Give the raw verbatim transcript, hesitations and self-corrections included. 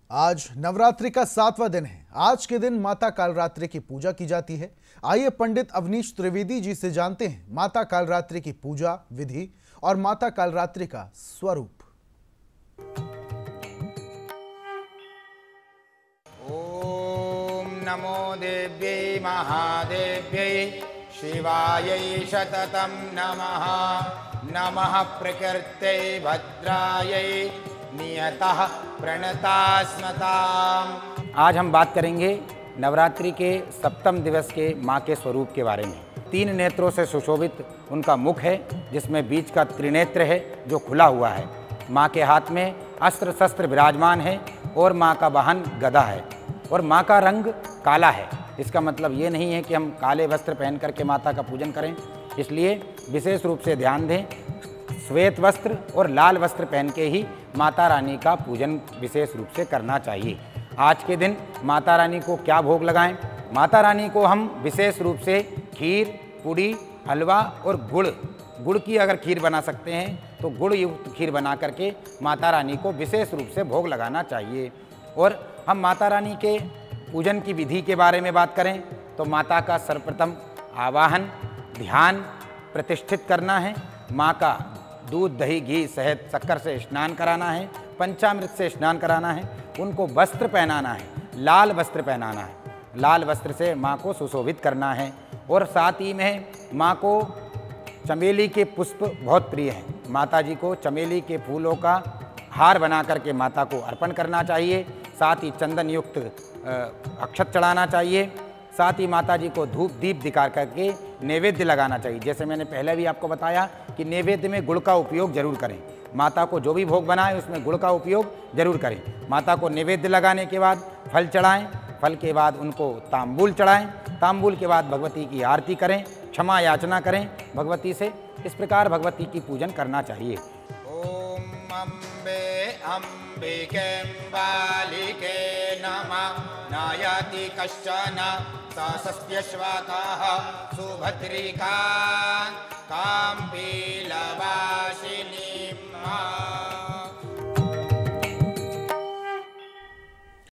आज नवरात्रि का सातवां दिन है। आज के दिन माता कालरात्रि की पूजा की जाती है। आइए पंडित अवनीश त्रिवेदी जी से जानते हैं माता कालरात्रि की पूजा विधि और माता कालरात्रि का स्वरूप। ओम नमो देव्यै महादेव्यै शिवायै शततं नमः। नमः प्रकृत्यै भद्रायै नियतः प्रणतास्मताम्। आज हम बात करेंगे नवरात्रि के सप्तम दिवस के माँ के स्वरूप के बारे में। तीन नेत्रों से सुशोभित उनका मुख है, जिसमें बीच का त्रिनेत्र है जो खुला हुआ है। माँ के हाथ में अस्त्र शस्त्र विराजमान है और माँ का वाहन गदा है और माँ का रंग काला है। इसका मतलब ये नहीं है कि हम काले वस्त्र पहन करके माता का पूजन करें, इसलिए विशेष रूप से ध्यान दें। श्वेत वस्त्र और लाल वस्त्र पहन के ही माता रानी का पूजन विशेष रूप से करना चाहिए। आज के दिन माता रानी को क्या भोग लगाएं? माता रानी को हम विशेष रूप से खीर, पूड़ी, हलवा और गुड़ गुड़ की अगर खीर बना सकते हैं तो गुड़ युक्त खीर बना करके माता रानी को विशेष रूप से भोग लगाना चाहिए। और हम माता रानी के पूजन की विधि के बारे में बात करें तो माता का सर्वप्रथम आवाहन, ध्यान, प्रतिष्ठित करना है। माँ का दूध, दही, घी, शहद, शक्कर से स्नान कराना है, पंचामृत से स्नान कराना है, उनको वस्त्र पहनाना है, लाल वस्त्र पहनाना है। लाल वस्त्र से माँ को सुशोभित करना है। और साथ ही में माँ को चमेली के पुष्प बहुत प्रिय हैं। माता जी को चमेली के फूलों का हार बना करके माता को अर्पण करना चाहिए। साथ ही चंदन युक्त अक्षत चढ़ाना चाहिए। साथ ही माता जी को धूप दीप दिखा करके नैवेद्य लगाना चाहिए। जैसे मैंने पहले भी आपको बताया कि नैवेद्य में गुड़ का उपयोग जरूर करें। माता को जो भी भोग बनाए उसमें गुड़ का उपयोग जरूर करें। माता को नैवेद्य लगाने के बाद फल चढ़ाएं, फल के बाद उनको तांबूल चढ़ाएं, तांबूल के बाद भगवती की आरती करें, क्षमा याचना करें भगवती से। इस प्रकार भगवती की पूजन करना चाहिए। ओम अम्बे अम्बिके बालिके नमः। नायाति कश्चन सास्त्यश्वाकाः सुभद्रिका